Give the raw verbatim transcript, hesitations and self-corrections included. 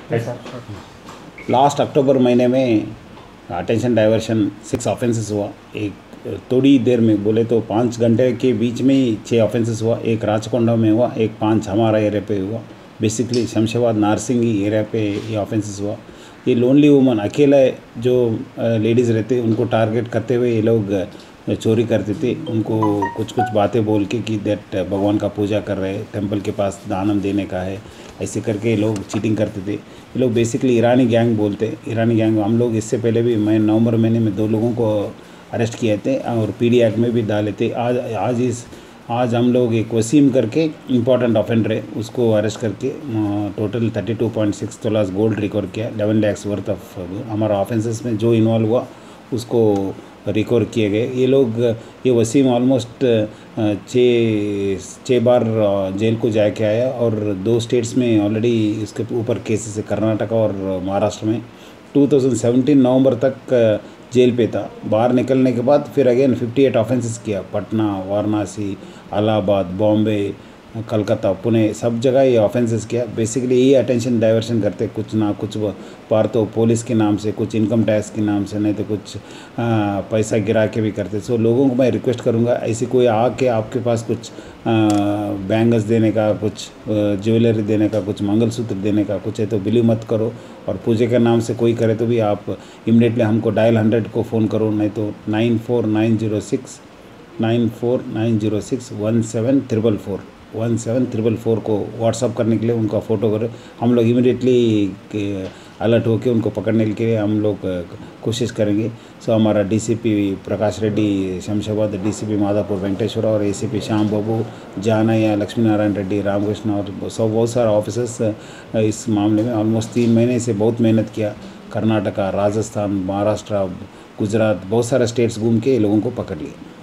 Last October महीने में attention diversion six offences हुआ। एक थोड़ी देर में बोले तो पाँच घंटे के बीच में ही छः ऑफेंसेस हुआ। एक राजकोंडा में हुआ, एक पाँच हमारा एरिया पे हुआ। बेसिकली शमशाबाद नारसिंगी एरिया पे ये ऑफेंसेस हुआ। ये लोनली वुमन अकेला जो लेडीज़ रहते उनको टारगेट करते हुए ये लोग चोरी करते थे। उनको कुछ कुछ बातें बोल के कि दैट भगवान का पूजा कर रहे हैं, टेंपल के पास दानम देने का है, ऐसे करके लोग चीटिंग करते थे। ये लोग बेसिकली ईरानी गैंग बोलते। ईरानी गैंग हम लोग इससे पहले भी मैं नवंबर महीने में दो लोगों को अरेस्ट किए थे और पीडी एक्ट में भी डाले थे। आज आज इस आज हम लोग एक वसीम करके इम्पॉर्टेंट ऑफेंडर है, उसको अरेस्ट करके total thirty two point six tolas gold recover किया। इलेवन लैक्स वर्थ ऑफ हमारा ऑफेंसेस में जो इन्वॉल्व हुआ उसको रिकवर किए गए। ये लोग ये वसीम ऑलमोस्ट छः छः बार जेल को जाके आया और दो स्टेट्स में ऑलरेडी इसके ऊपर केसेस है, कर्नाटक और महाराष्ट्र में। टू थाउजेंड सेवेंटीन नवंबर तक जेल पे था। बाहर निकलने के बाद फिर अगेन फिफ्टी एट ऑफेंसेस किया। पटना, वाराणसी, इलाहाबाद, बॉम्बे, कलकत्ता, पुणे, सब जगह ये ऑफेंसेस किया। बेसिकली यही अटेंशन डाइवर्शन करते, कुछ ना कुछ बार तो पुलिस के नाम से, कुछ इनकम टैक्स के नाम से, नहीं तो कुछ आ, पैसा गिरा के भी करते। सो लोगों को मैं रिक्वेस्ट करूंगा, ऐसे कोई आके आपके पास कुछ बैंगल्स देने का, कुछ ज्वेलरी देने का, कुछ मंगलसूत्र देने का कुछ है तो बिलीव मत करो। और पूजे के नाम से कोई करे तो भी आप इमीडिएटली हमको डायल हंड्रेड को फ़ोन करो, नहीं तो nine four nine zero six nine four nine zero six one seven triple four one seven triple four को व्हाट्सअप करने के लिए उनका फ़ोटो करो। हम लोग इमीडिएटली अलर्ट होकर उनको पकड़ने के लिए हम लोग कोशिश करेंगे। सो हमारा डीसीपी प्रकाश रेड्डी शमशाबाद, डीसीपी माधापुर वेंकटेश्वर और एसीपी श्याम बाबू, जानैया, लक्ष्मी नारायण रेड्डी, रामकृष्ण और सब बहुत सारे ऑफिसर्स इस मामले में ऑलमोस्ट तीन महीने से बहुत मेहनत किया। कर्नाटका, राजस्थान, महाराष्ट्र, गुजरात, बहुत सारे स्टेट्स घूम के लोगों को पकड़ लिए।